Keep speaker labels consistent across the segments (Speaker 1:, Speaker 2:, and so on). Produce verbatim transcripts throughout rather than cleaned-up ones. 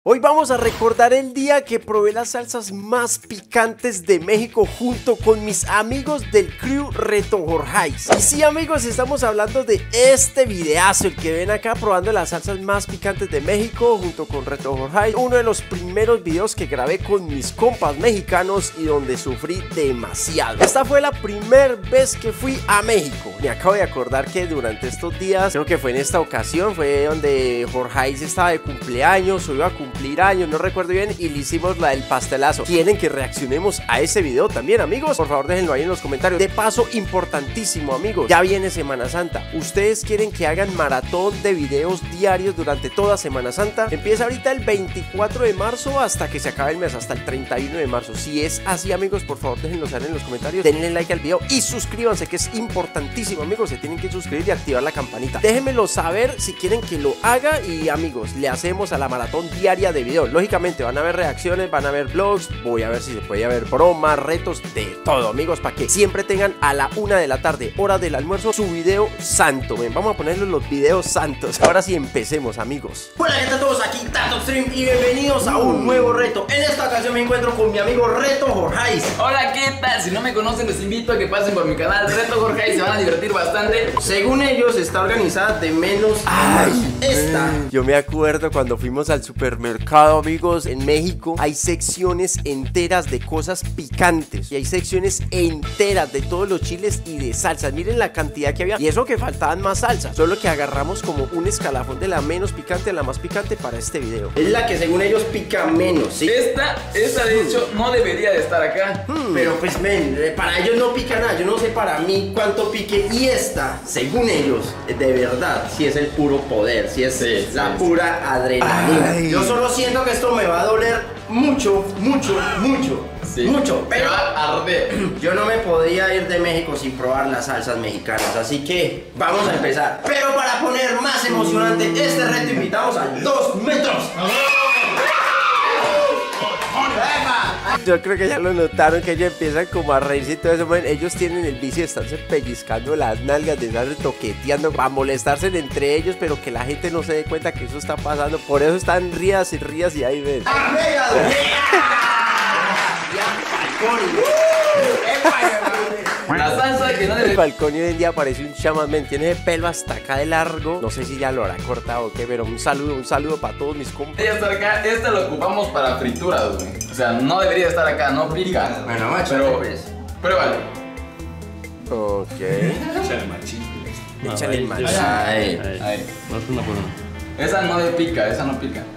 Speaker 1: Hoy vamos a recordar el día que probé las salsas más picantes de México junto con mis amigos del crew Reto Jorjais. Y sí, amigos, estamos hablando de este videazo, el que ven acá, probando las salsas más picantes de México junto con Reto Jorjais. Uno de los primeros videos que grabé con mis compas mexicanos y donde sufrí demasiado. Esta fue la primera vez que fui a México. Me acabo de acordar que durante estos días, creo que fue en esta ocasión, fue donde Jorjais estaba de cumpleaños o iba a cumplir años, no recuerdo bien, y le hicimos la del pastelazo. ¿Quieren que reaccionemos a ese video también, amigos? Por favor, déjenlo ahí en los comentarios. De paso, importantísimo, amigos, ya viene Semana Santa. ¿Ustedes quieren que hagan maratón de videos diarios durante toda Semana Santa? Empieza ahorita el veinticuatro de marzo hasta que se acabe el mes, hasta el treinta y uno de marzo. Si es así, amigos, por favor, déjenlo saber en los comentarios, denle like al video y suscríbanse, que es importantísimo, amigos. Se tienen que suscribir y activar la campanita. Déjenmelo saber si quieren que lo haga y, amigos, le hacemos a la maratón diaria de videos. Lógicamente van a haber reacciones, van a haber vlogs, voy a ver si se puede haber bromas, retos, de todo, amigos, para que siempre tengan a la una de la tarde, hora del almuerzo, su video santo. Ven, vamos a ponerle los videos santos. Ahora sí, empecemos, amigos. Hola, ¿qué tal todos? Aquí Tato Stream y bienvenidos a un nuevo reto. En esta ocasión me encuentro con mi amigo Reto Jorjais.
Speaker 2: Hola, ¿qué tal? Si no me conocen, les invito a que pasen por mi canal Reto Jorjais, se van a divertir bastante.
Speaker 1: Según ellos, está organizada de menos a más. Esta. Yo me acuerdo cuando fuimos al supermercado, amigos, en México hay secciones enteras de cosas picantes y hay secciones enteras de todos los chiles y de salsas. Miren la cantidad que había, y eso que faltaban más salsas, solo que agarramos como un escalafón de la menos picante a la más picante para este video. Es la que según ellos pica menos, ¿sí?
Speaker 2: Esta, esta de hecho no debería de estar acá,
Speaker 1: hmm. Pero pues men, para ellos no pica nada. Yo no sé para mí cuánto pique. Y esta, según ellos, de verdad, si es el puro poder, si es sí, la sí, pura sí. adrenalina. Ay. Yo solo siento que esto me va a doler mucho, mucho, mucho, sí. mucho, pero yo no me podría ir de México sin probar las salsas mexicanas, así que vamos a empezar. Pero para poner más emocionante este reto, invitamos a dos metros. Yo creo que ya lo notaron, que ellos empiezan como a reírse y todo eso, man. Ellos tienen el vicio de estarse pellizcando las nalgas, de estarse toqueteando, para molestarse entre ellos, pero que la gente no se dé cuenta que eso está pasando. Por eso están rías y rías y ahí ven.
Speaker 2: La salsa que no debe...
Speaker 1: El balcón hoy en día parece un chamán, men. Tiene el pelo hasta acá de largo. No sé si ya lo habrá cortado o qué, pero un saludo, un saludo para todos mis compas.
Speaker 2: Esta acá, esta lo ocupamos para frituras, güey. O sea, no debería estar acá, no pica.
Speaker 1: Bueno, macho,
Speaker 2: pero pruébale.
Speaker 1: Ok.
Speaker 2: Échale machín.
Speaker 1: Échale machín.
Speaker 2: Ahí, ahí. ahí. Esa no de pica, esa no pica.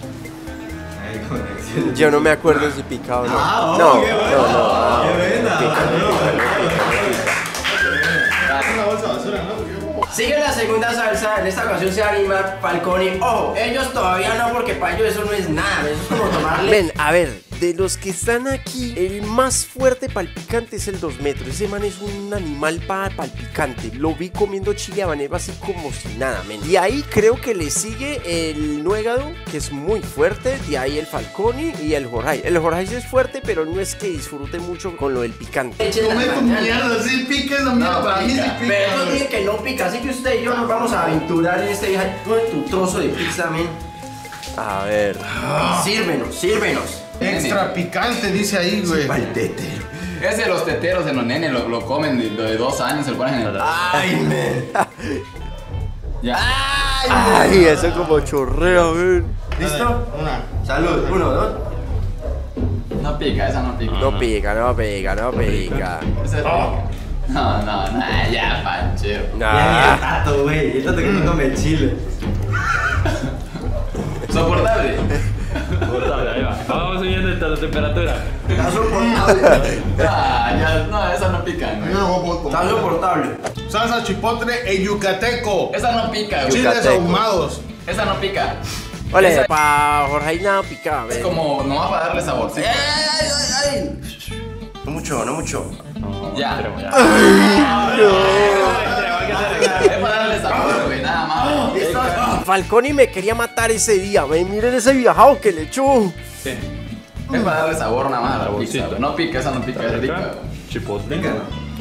Speaker 1: Yo no me acuerdo si pica o no.
Speaker 3: Ah,
Speaker 1: no,
Speaker 3: oh,
Speaker 1: no,
Speaker 3: qué bueno.
Speaker 1: no, no,
Speaker 3: qué buena.
Speaker 1: no, pica, no pica, no pica,
Speaker 3: Una bolsa de basura, ¿no?
Speaker 1: Sigue la segunda salsa, en esta ocasión se va a animar Falconi. Ojo, ellos todavía no, porque para ellos eso no es nada, eso es como tomarle. Ven, a ver, de los que están aquí, el más fuerte para el picante es el dos metros. Ese man es un animal para el picante. Lo vi comiendo chile habanero así como si nada, men. Y ahí creo que le sigue el Nuegado, que es muy fuerte. De ahí el Falconi y el Jorjais. El Jorjais es fuerte, pero no es que disfrute mucho con lo del picante.
Speaker 3: No me tu mierda, sí pica esa mierda, para mí sí pica.
Speaker 1: Pero no tiene que no pica, así que usted y yo nos vamos a aventurar en este viaje. Tu trozo de pizza, men. A ver. Ah. Sírvenos, sírvenos.
Speaker 3: Extra picante, dice ahí, güey.
Speaker 2: Es de los teteros de los nenes, lo, lo comen de, de dos años, se lo ponen en el...
Speaker 1: Ay, men.
Speaker 2: Ya.
Speaker 1: Ay, Ay, eso como chorrea, men. ¿Listo?
Speaker 3: Una.
Speaker 1: Salud. Uno, dos.
Speaker 2: No pica, esa no pica.
Speaker 1: No pica, no pica, no pica.
Speaker 2: Esa es rica. No, no, no, ya, Panchero.
Speaker 1: Nah.
Speaker 4: Tato, güey, esto te que come chile.
Speaker 2: Soportable.
Speaker 4: Soportable, ahí va. Vamos subiendo la temperatura.
Speaker 1: Está soportable.
Speaker 2: Ah, ya, no, esa no pica, güey.
Speaker 1: Está soportable.
Speaker 3: Salsa chipotle e yucateco.
Speaker 2: Esa no pica, güey.
Speaker 3: Chiles ahumados.
Speaker 2: Esa no pica.
Speaker 1: Ole,
Speaker 2: esa...
Speaker 1: para Jorjais nada pica,
Speaker 2: es como nomás para darle saborcito.
Speaker 1: Ay, ay, ay, ay. No mucho, no mucho.
Speaker 2: No, ya.
Speaker 4: ya.
Speaker 1: Ay,
Speaker 2: no. Es para darle sabor, güey, nada más.
Speaker 1: Falconi me quería matar ese día, man. Miren ese viajado que le echó.
Speaker 2: Sí. Es para darle sabor nada más a la pizza. No pica, esa no pica, es rica.
Speaker 4: Chipotle.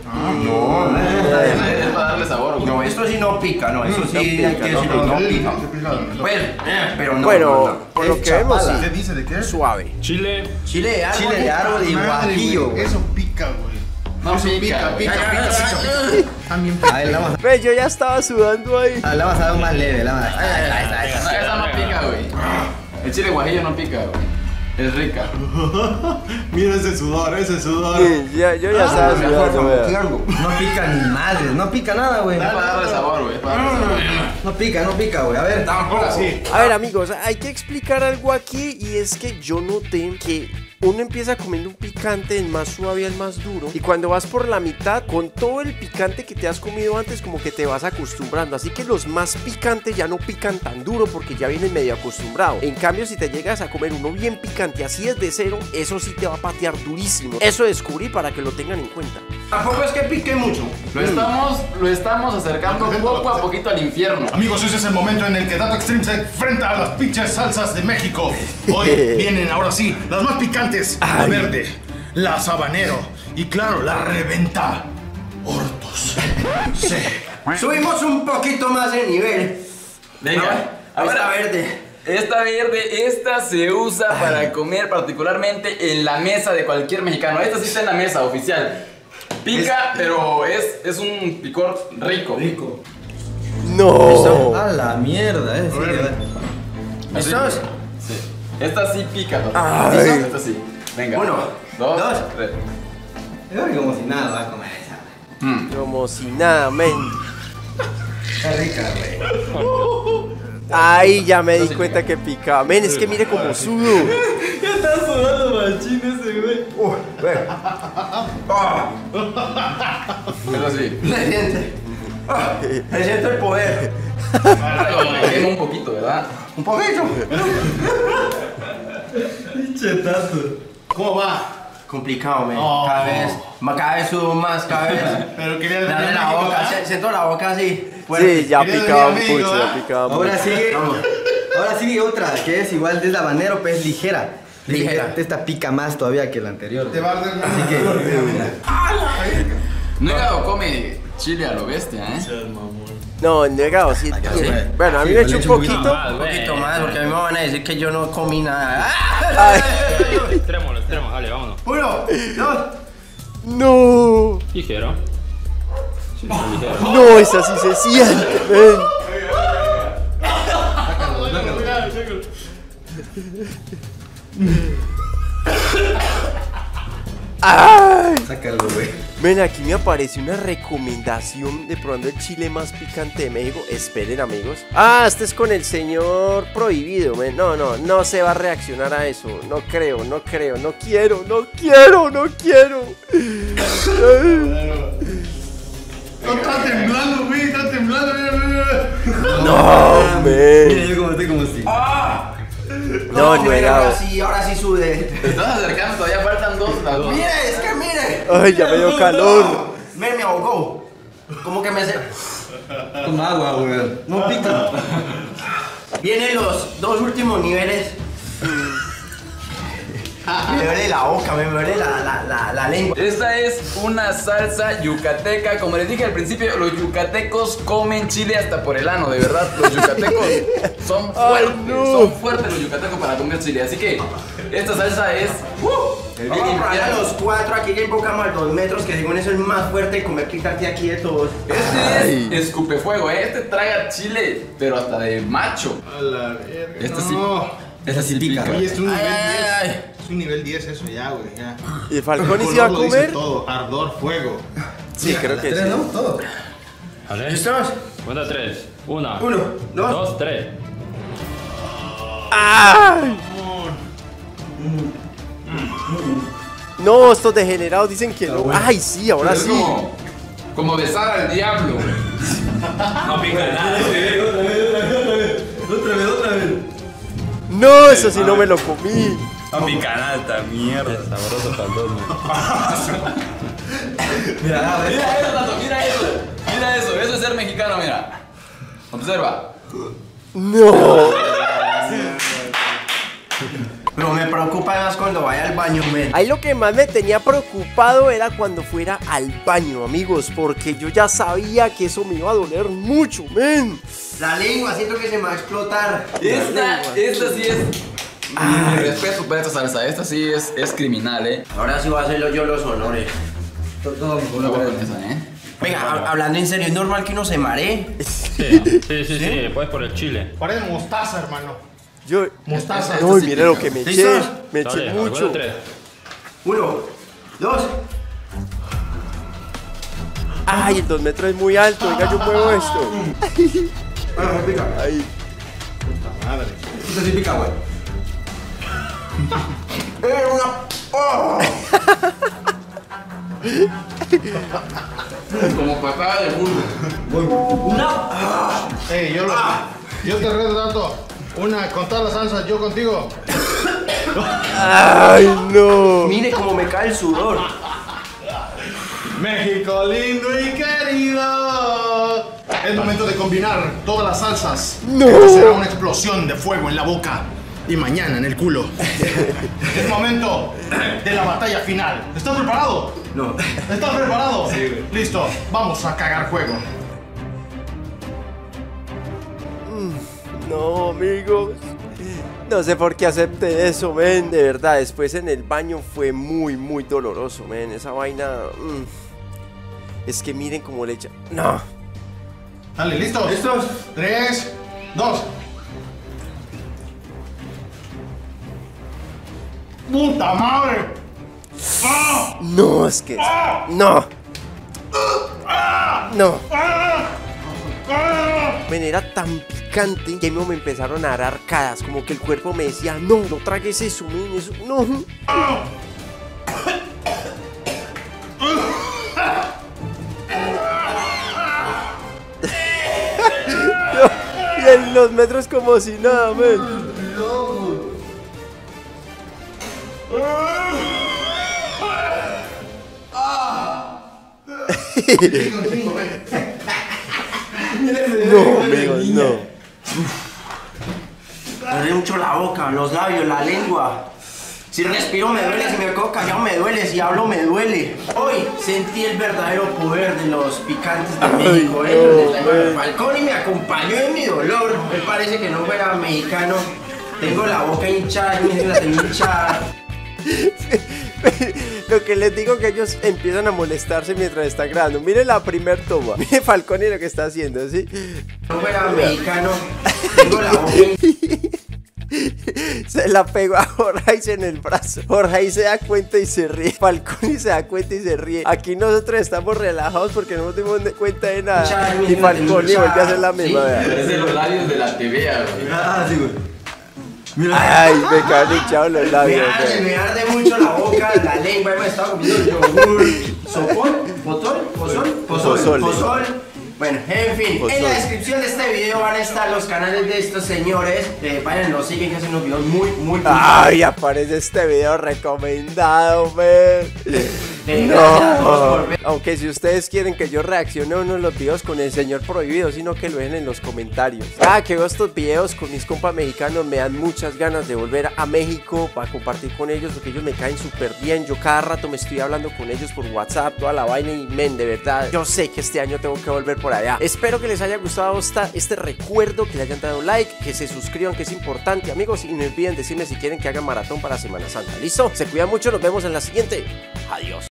Speaker 3: No, no.
Speaker 2: Es para darle sabor, güey.
Speaker 5: No, esto sí no pica, no, eso sí hay que
Speaker 1: no
Speaker 5: decirlo, no pica.
Speaker 3: pica.
Speaker 5: Pues, pero no.
Speaker 1: Bueno,
Speaker 5: no, no.
Speaker 1: por lo
Speaker 5: Es
Speaker 1: que vemos,
Speaker 5: chapala.
Speaker 3: ¿Qué dice de qué?
Speaker 1: Suave.
Speaker 4: Chile.
Speaker 5: Chile de árbol, Chile de árbol y
Speaker 3: Madre,
Speaker 5: guajillo,
Speaker 3: güey,
Speaker 5: güey.
Speaker 3: Eso pica, güey.
Speaker 2: No
Speaker 3: Eso
Speaker 2: pica,
Speaker 3: pica,
Speaker 2: güey.
Speaker 3: pica,
Speaker 5: Ay,
Speaker 3: pica,
Speaker 5: ay,
Speaker 3: pica,
Speaker 5: ay,
Speaker 3: pica. También pica.
Speaker 5: A ver, la vamos
Speaker 1: Ve, yo ya estaba sudando ahí.
Speaker 5: a, la vamos a dar un más leve, la vamos a
Speaker 2: No, esa no pica, güey. El chile guajillo no pica, güey. Es rica.
Speaker 3: Mira ese sudor, ese sudor.
Speaker 1: Sí, ya, yo ya estaba sudando, vea.
Speaker 5: No pica ni madres, no pica nada, güey.
Speaker 2: Es para darle sabor, güey. Es para darle sabor.
Speaker 5: No pica, no pica, güey. A ver.
Speaker 2: Tampoco.
Speaker 3: Sí.
Speaker 1: A ver, amigos, hay que explicar algo aquí y es que yo noté que uno empieza comiendo un picante del más suave al más duro y cuando vas por la mitad, con todo el picante que te has comido antes, como que te vas acostumbrando. Así que los más picantes ya no pican tan duro porque ya vienen medio acostumbrados. En cambio, si te llegas a comer uno bien picante así desde cero, eso sí te va a patear durísimo. Eso descubrí para que lo tengan en cuenta.
Speaker 5: Tampoco es que pique mucho.
Speaker 2: Lo estamos, lo estamos acercando poco a poquito al infierno.
Speaker 3: Amigos, ese es el momento en el que Dato Extreme se enfrenta a las pinches salsas de México. Hoy vienen, ahora sí, las más picantes. La verde, la sabanero y claro, la reventa hortos. Sí.
Speaker 5: Subimos un poquito más de nivel.
Speaker 2: Venga,
Speaker 5: Ahora
Speaker 2: ahora
Speaker 5: verde.
Speaker 2: esta verde, esta se usa para comer particularmente en la mesa de cualquier mexicano. Esta sí está en la mesa oficial. Pica, pero es, es un picor rico.
Speaker 5: Rico.
Speaker 1: No.
Speaker 5: A la mierda, eh. Sí,
Speaker 2: Así,
Speaker 5: ¿Estos?
Speaker 2: Sí. Esta sí pica. ¿No?
Speaker 1: Ay.
Speaker 2: ¿Listo? Esta sí. Venga.
Speaker 5: Uno,
Speaker 2: dos,
Speaker 5: dos.
Speaker 2: tres.
Speaker 5: Yo como si nada va a comer esa.
Speaker 2: Mm.
Speaker 1: Como si nada, men.
Speaker 5: Está rica, güey.
Speaker 1: Ay, ya me di cuenta que picaba. Men, es que mire como sudo.
Speaker 5: Ya está sudando machín ese, güey. Uh, ve. Ah,
Speaker 2: Eso sí.
Speaker 5: se siente. Ah, se siente el poder.
Speaker 2: Me quemo un poquito, ¿verdad?
Speaker 5: Un poquito. Chetazo.
Speaker 3: ¿Cómo va?
Speaker 5: Complicado, men.
Speaker 3: Oh.
Speaker 5: Cada vez, ma- cada vez subo más, cada vez.
Speaker 3: Pero quería
Speaker 5: Dale
Speaker 3: decir
Speaker 5: la
Speaker 3: México,
Speaker 5: boca,
Speaker 3: ¿verdad?
Speaker 5: se- siento la boca así. fuerte.
Speaker 1: Sí, ya
Speaker 3: Quería
Speaker 1: picaba
Speaker 3: venir a
Speaker 1: mucho,
Speaker 3: México,
Speaker 1: ya
Speaker 3: ¿eh?
Speaker 1: picaba mucho.
Speaker 5: Ahora sigue, ahora sigue otra que es igual de habanero, pero es ligera. Ligera. Esta pica más todavía que la anterior.
Speaker 3: Te va a arder la-
Speaker 5: Así que,
Speaker 2: No hígado come chile a lo bestia, ¿eh?
Speaker 1: No, negado, sí.
Speaker 5: sí.
Speaker 1: Bueno, a mí
Speaker 5: Sí,
Speaker 1: me
Speaker 5: le
Speaker 1: echo un
Speaker 5: echo un poquito
Speaker 1: poquito.
Speaker 4: más,
Speaker 5: un
Speaker 4: güey.
Speaker 5: poquito más, porque a mí me van a decir que yo no comí nada.
Speaker 1: Ay,
Speaker 4: Extremo, lo extremo, dale, vámonos.
Speaker 5: Uno, dos.
Speaker 1: no.
Speaker 4: Ligero. Sí, está ligero.
Speaker 1: No, esa sí se siente, men. Ay.
Speaker 5: Sácalo, güey.
Speaker 1: Ven, aquí me aparece una recomendación de probando el chile más picante de México. Esperen, amigos. Ah, este es con el señor prohibido, men. No, no, no se va a reaccionar a eso. No creo, no creo, no quiero, no quiero, no quiero.
Speaker 3: No, está temblando, güey, está temblando. Mira, mira, mira.
Speaker 1: No, men.
Speaker 5: Mira, yo como estoy como si.
Speaker 1: No,
Speaker 5: hombre,
Speaker 1: negado.
Speaker 5: ahora sí, ahora sí sude.
Speaker 2: Te estás acercando, todavía faltan dos. Las dos.
Speaker 5: Mire, es que mire.
Speaker 1: Ay, ya me dio calor.
Speaker 5: Me, me ahogó. Como que me hace. Toma agua, güey. No pica. Vienen los dos últimos niveles. Me duele la boca, me duele la, la, la, la lengua.
Speaker 2: Esta es una salsa yucateca. Como les dije al principio, los yucatecos comen chile hasta por el ano, de verdad. Los yucatecos son fuertes,
Speaker 1: Ay, no.
Speaker 2: son fuertes los yucatecos para comer chile. Así que esta salsa es.
Speaker 5: Uh, Vamos a probar a los cuatro, aquí ya invocamos a dos metros, que según eso es más fuerte comer picante aquí de todos.
Speaker 2: Este es escupefuego, ¿eh? Este traga chile, pero hasta de macho.
Speaker 3: A la verga.
Speaker 2: Este sí.
Speaker 3: No.
Speaker 5: Esa sí pica.
Speaker 3: Oye, es un
Speaker 2: Ay,
Speaker 3: nivel
Speaker 2: ay,
Speaker 3: diez.
Speaker 2: ay.
Speaker 3: Es un nivel diez eso ya, güey, ya.
Speaker 1: ¿Y Falcón
Speaker 3: El
Speaker 1: se iba a
Speaker 3: color lo dice
Speaker 1: comer?
Speaker 3: todo, ardor, fuego.
Speaker 1: Sí, creo que
Speaker 5: Tres,
Speaker 1: sí.
Speaker 5: ¿no? Todo.
Speaker 4: ¿Vale?
Speaker 5: ¿Listos?
Speaker 4: Cuenta tres. Una.
Speaker 5: Uno, dos.
Speaker 4: Dos, tres.
Speaker 1: ¡Ay! No, estos degenerados dicen que no. Ay, sí, ahora
Speaker 2: Es
Speaker 1: sí.
Speaker 2: como, como besar al diablo.
Speaker 4: No pica nada.
Speaker 5: Otra vez, otra vez.
Speaker 1: No, eso sí no me lo comí.
Speaker 4: No pica nada esta mierda. Sabroso para todos.
Speaker 5: Mira, a ver.
Speaker 2: Mira eso, Tato, mira eso. Mira eso, eso es ser mexicano, mira. Observa.
Speaker 1: No.
Speaker 5: Pero me preocupa más cuando vaya al baño, men.
Speaker 1: Ahí lo que más me tenía preocupado era cuando fuera al baño, amigos, porque yo ya sabía que eso me iba a doler mucho, men.
Speaker 5: La lengua, siento que se me va a explotar.
Speaker 2: Esta, esta sí es... Mi respeto para esta salsa, esta sí es, es criminal, eh.
Speaker 5: Ahora sí voy a hacerlo yo los honores.
Speaker 2: Una buena con esa, eh.
Speaker 5: Venga, ha- hablando en serio, ¿es normal que uno se maree?
Speaker 4: Sí, sí, sí, sí, después por el chile.
Speaker 3: Parece mostaza, hermano.
Speaker 1: Yo...
Speaker 3: Mostaza.
Speaker 1: No, mire lo que me eché,
Speaker 5: ¿Listos?
Speaker 1: me eché
Speaker 4: Dale,
Speaker 1: mucho.
Speaker 4: recuerda tres.
Speaker 5: Uno, dos.
Speaker 1: Ay, el dos metros es muy alto, venga, yo muevo esto.
Speaker 5: Bueno, me pica.
Speaker 1: Ahí.
Speaker 3: Madre.
Speaker 5: Esto sí pica, güey. ¡Eh, una! ¡Oh!
Speaker 2: Como patada de burro.
Speaker 5: ¡Una!
Speaker 3: Ey, yo, lo, yo te reto una con todas las salsas, yo contigo.
Speaker 1: Ay, no.
Speaker 5: Mire cómo me cae el sudor.
Speaker 3: México lindo y querido. Es momento de combinar todas las salsas.
Speaker 1: No.
Speaker 3: Esto será una explosión de fuego en la boca y mañana en el culo. Es momento de la batalla final. ¿Estás preparado?
Speaker 5: No.
Speaker 3: ¿Estás preparado? Sí, güey. Listo, vamos a cagar fuego.
Speaker 1: No, amigos. No sé por qué acepté eso, men. De verdad, después en el baño fue muy, muy doloroso, men. Esa vaina... mm. Es que miren cómo le echa... No.
Speaker 3: Dale, ¿listos?
Speaker 5: ¿Listos?
Speaker 3: Tres, dos. ¡Puta madre! ¡Ah!
Speaker 1: No, es que... No. No. Men, era tan picante que me empezaron a dar arcadas. Como que el cuerpo me decía, no, no tragues eso, men. Eso... No. Y en los metros como si nada, men. No, amigos, no.
Speaker 5: Me duele mucho la boca, los labios, la lengua. Si respiro me duele, si me quedo callado me duele, si hablo me duele. Hoy sentí el verdadero poder de los picantes de
Speaker 1: Ay,
Speaker 5: México,
Speaker 1: no,
Speaker 5: eh, donde tengo
Speaker 1: man.
Speaker 5: el Falcón y me acompañó en mi dolor. Me parece que no fuera mexicano. Tengo la boca hinchada y la tengo hinchada.
Speaker 1: Lo que les digo que ellos empiezan a molestarse mientras están grabando. Miren la primer toma. Mire Falcón y lo que está haciendo, ¿sí?
Speaker 5: No fuera mexicano. Tengo la boca hinchada.
Speaker 1: Se la pegó a Jorge en el brazo. Jorge se da cuenta y se ríe. Falcón y se da cuenta y se ríe. Aquí nosotros estamos relajados porque no nos dimos de cuenta de nada. Y Falcón y vuelve a hacer la misma.
Speaker 5: Sí.
Speaker 1: Vea.
Speaker 2: Parece los labios de la T V, güey.
Speaker 5: Ah, sí, güey.
Speaker 1: Ay, me caen hinchados los
Speaker 5: Me
Speaker 1: labios.
Speaker 5: arde,
Speaker 1: vea.
Speaker 5: me arde mucho la boca, la lengua, me estaba comiendo yogur, sopón, potol, pozol, pozol,
Speaker 1: Pozole.
Speaker 5: pozol. Bueno, en fin, en
Speaker 1: Pozole.
Speaker 5: la descripción de este video van a estar los canales de estos señores. Eh, vayan, los siguen, que hacen unos videos muy, muy
Speaker 1: Ay, aparece este video recomendado, men.
Speaker 5: Eh, gracias a todos
Speaker 1: No.
Speaker 5: por ver.
Speaker 1: Aunque si ustedes quieren que yo reaccione a uno de los videos con el señor prohibido, sino que lo dejen en los comentarios. Cada que veo estos videos con mis compas mexicanos me dan muchas ganas de volver a México para compartir con ellos porque ellos me caen súper bien. Yo cada rato me estoy hablando con ellos por WhatsApp, toda la vaina y men, de verdad, yo sé que este año tengo que volver por allá. Espero que les haya gustado esta, este recuerdo, que le hayan dado like, que se suscriban, que es importante, amigos, y no olviden decirme si quieren que haga maratón para Semana Santa. ¿Listo? Se cuidan mucho, nos vemos en la siguiente. Adiós.